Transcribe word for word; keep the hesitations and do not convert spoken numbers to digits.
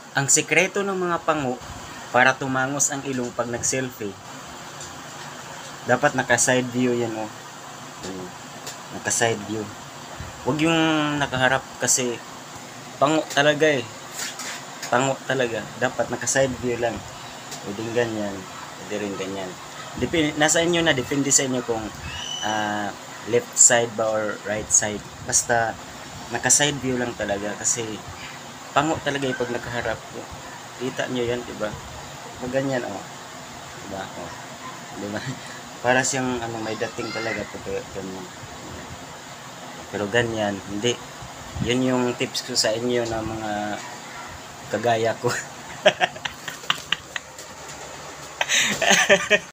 Ang sikreto ng mga pango para tumangos ang ilong pag nag-selfie, dapat naka-side view yan oh. Naka-side view. Huwag yung nakaharap kasi pango talaga eh. Pango talaga. Dapat naka-side view lang. Pwedeng ganyan. Pwede rin ganyan. Depende, nasa inyo na. Depende sa inyo kung uh, left side ba or right side. Basta naka-side view lang talaga kasi pango talaga eh pag nakaharap. Kita nyo yan, diba? Ganyan oh. Diba? Oh. Diba? Para siyang ano, may dating talaga pag ganyan. Pero ganyan, hindi. Yun yung tips ko sa inyo na mga kagaya ko.